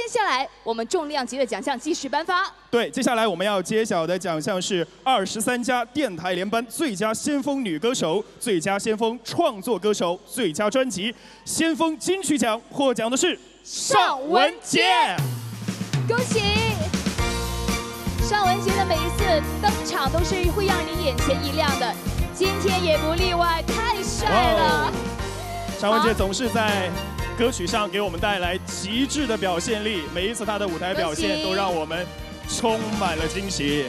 下来我们重量级的奖项继续颁发。 对，接下来我们要揭晓的奖项是23家电台联颁最佳先锋女歌手、最佳先锋创作歌手、最佳专辑、先锋金曲奖，获奖的是尚雯婕。 恭喜！尚雯婕的每一次登场都是会让你眼前一亮的，今天也不例外，太帅了！ 尚雯婕总是在歌曲上给我们带来极致的表现力，每一次她的舞台表现都让我们充满了惊喜。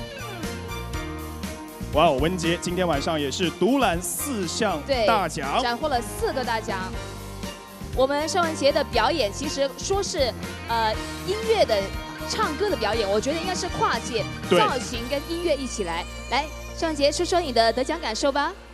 哇哦，雯婕今天晚上也是独揽4项大奖， 斩获了4个大奖。我们尚雯婕的表演其实说是音乐的唱歌的表演，我觉得应该是跨界造型跟音乐一起来。来，尚雯婕说说你的得奖感受吧。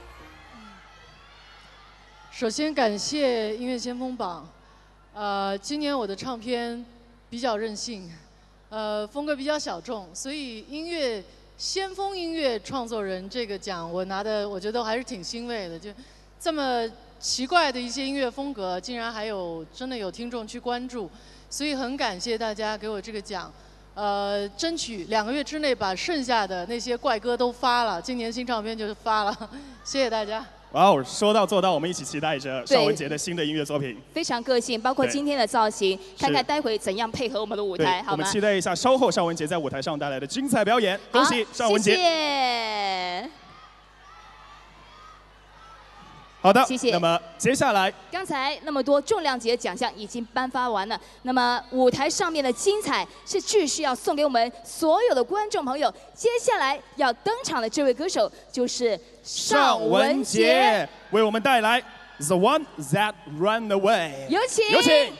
首先感谢音乐先锋榜，今年我的唱片比较任性，风格比较小众，所以先锋音乐创作人这个奖我拿的，我觉得还是挺欣慰的。就这么奇怪的一些音乐风格，竟然真的有听众去关注，所以很感谢大家给我这个奖。争取2个月之内把剩下的那些怪歌都发了，今年新唱片就发了，谢谢大家。 哇哦，说到做到，我们一起期待着尚雯婕的新的音乐作品。 非常个性，包括今天的造型，看看待会怎样配合我们的舞台，好吗？ 我们期待一下稍后尚雯婕在舞台上带来的精彩表演。恭喜尚雯婕！ 谢谢。 好的， 谢谢。 那么接下来， 刚才那么多重量级的奖项已经颁发完了，那么舞台上面的精彩是继续要送给我们所有的观众朋友。接下来要登场的这位歌手就是尚雯婕， 为我们带来《The One That Ran Away》。 有请， 有请。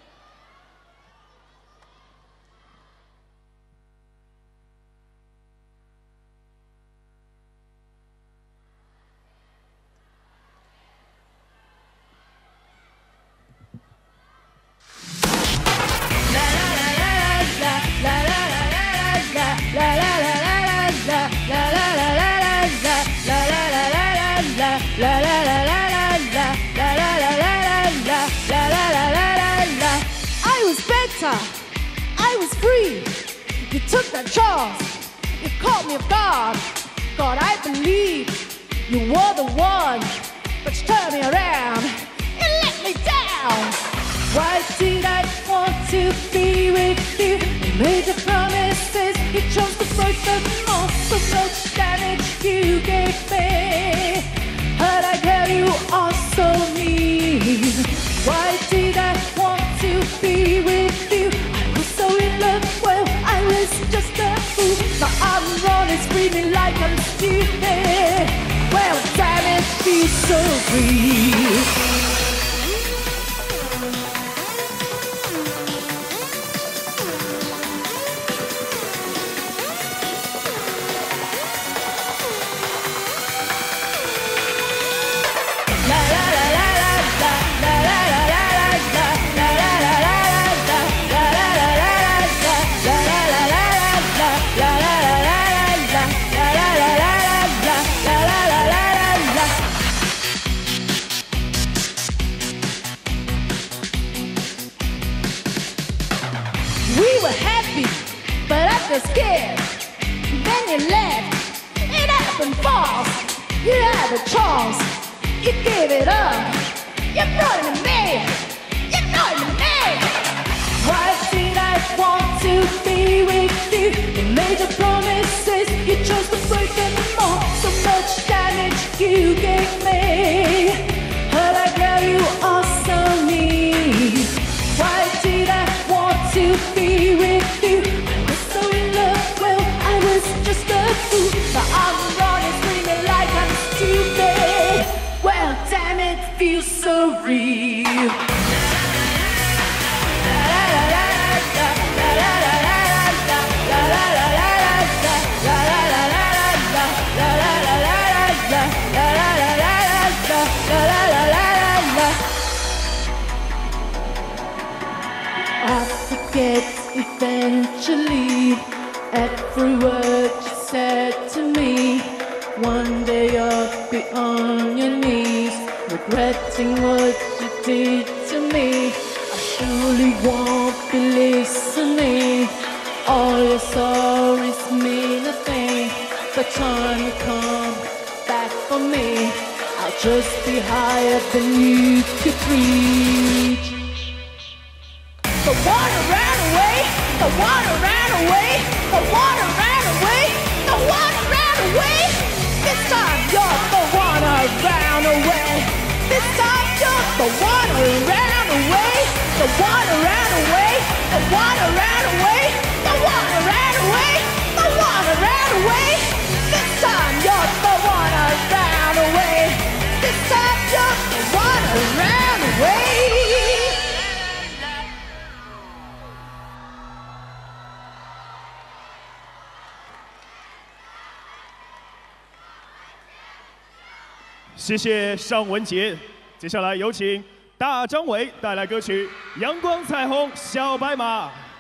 I was free. You took that chance. You caught me off guard. God, I believe you were the one, but you turned me around and let me down. Why did I want to be with you? You made the promises, you chose to break them all. So much damage you gave me. Heard I tell you also mean. Why did I want to be with you? I was so in love, well, I was just a fool. Now I'm running, screaming like I'm stupid. Well, damn it, feels so free. Scared, then you left. It happened fast. You had a chance. You gave it up. You brought it to me. You brought it to me. Why did I want to be with you? You made your promises. You chose to break them all. So much damage you gave me. Heard I tell you also me. Why did I want to be with you? Just a fool. Now I'm running, screaming like I'm stupid. Well, damn it, feels so real. I forget eventually every word you said to me. One day you'll be on your knees, regretting what you did to me. I surely won't be listening. All your sorries mean nothing, but time will come back for me. I'll just be higher than you could reach. The water ran away, the water ran away, the water ran away, the water ran away. This time you're the one who ran away. This time you're the one who ran away. The water ran away, the water ran away, the water ran away, the water ran away. This time you're the one who ran away. This time you're the one who ran away. 谢谢尚雯婕，接下来有请大张伟带来歌曲《阳光彩虹小白马》。